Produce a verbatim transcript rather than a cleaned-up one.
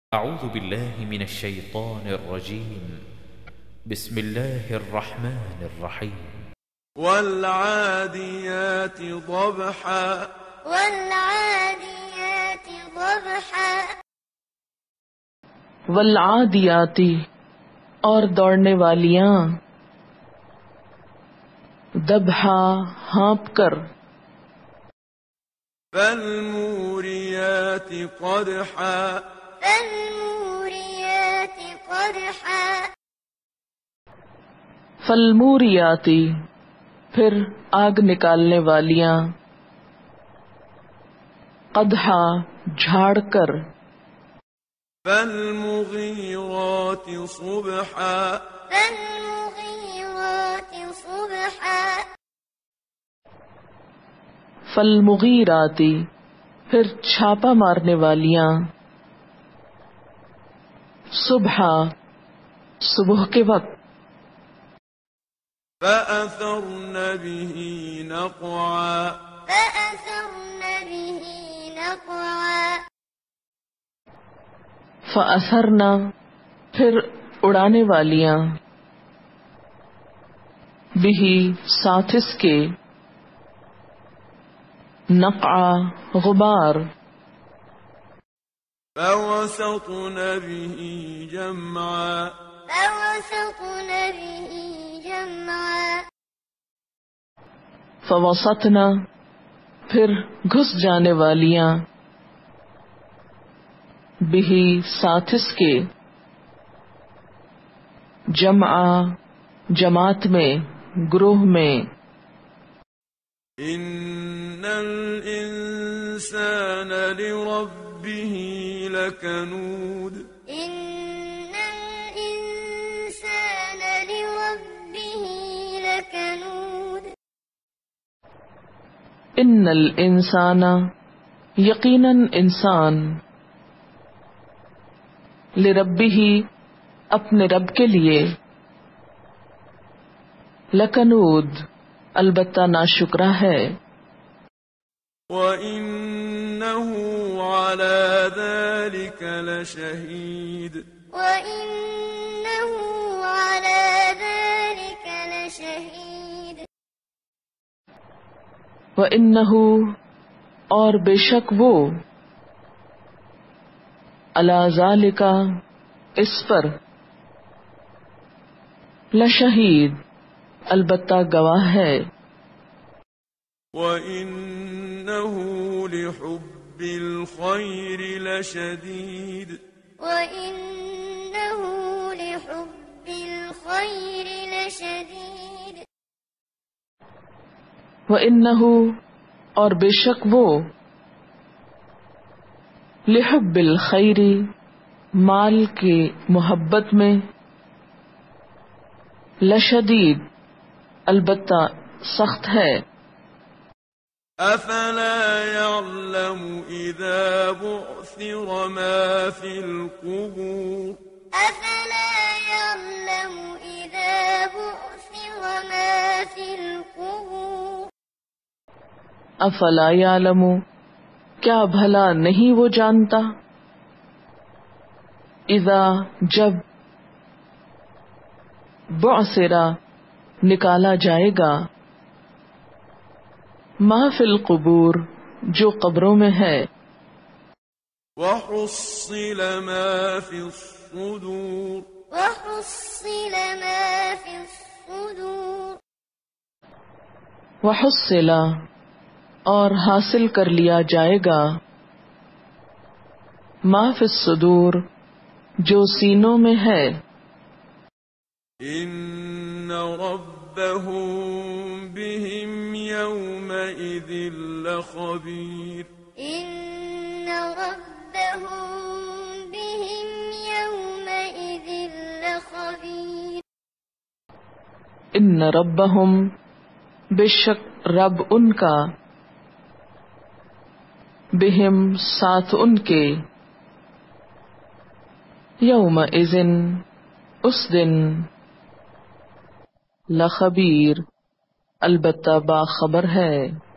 أعوذ بالله من الشيطان الرجيم. بسم الله الرحمن الرحيم. والعاديات ضبحا والعاديات ضبحا والعادیاتی اور دوڑنے والیاں، دبحا ہانپ کر، فالموريات قدحا فالموريات قدحا فالموریاتی پھر آگ نکالنے والیاں، قدحا جھاڑ کر، فالمغيرات صبحا فالمغيرات صبحا فالمغیراتی پھر چھاپا مارنے والیاں، صبحا صبح کے وقت، فأثرن به نقعا فأثرن به نقعا فأثرنا پھر اڑانے والیاں، بھی ساتھ اس کے، نقعا غبار، فوسطن به جمعا فوسطن به جمعا فوسطنا پھر گھس جانے والیاں، بھی ساتھ اس کے، جمعا جماعت میں، گروہ میں، إن الإنسان لربه لكنود إن الإنسان لربه لكنود ان الانسان یقیناً انسان، لربہ اپنے رب کے لیے، لکنود البتہ ناشکرا ہے، وإنه على ذلك لشهيد وإنه على ذلك لشهيد وَإِنَّهُ اور بے شک وہ، عَلَى ذَلِكَ اس پر، لشہید البتہ گواہ ہے، وإنه لحب الخير لشديد وإنه لحب الخير لشديد وَإِنَّهُ اور بے شک وہ، لحب الخیر مال کے محبت میں، لشدید البتہ سخت ہے، أفلا يعلم إذا بعثر ما في القبور أفلا يعلم إذا بعثر ما في القبور افلا یعلم کیا بھلا نہیں وہ جانتا، اذا جب، بعثرا نکالا جائے گا، ما فی القبور جو قبروں میں ہے، وحصل ما في الصدور وحصل ما في الصدور وحصل اور حاصل کر لیا جائے گا، ما فی الصدور جو سینوں میں ہے، إن ربهم بهم يومئذ لخبير إن ربهم بهم يومئذ لخبير ان ربہم بے شک رب ان کا، بہم ساتھ ان کے، یومئذ اس دن، لخبیر البتہ باخبر ہے۔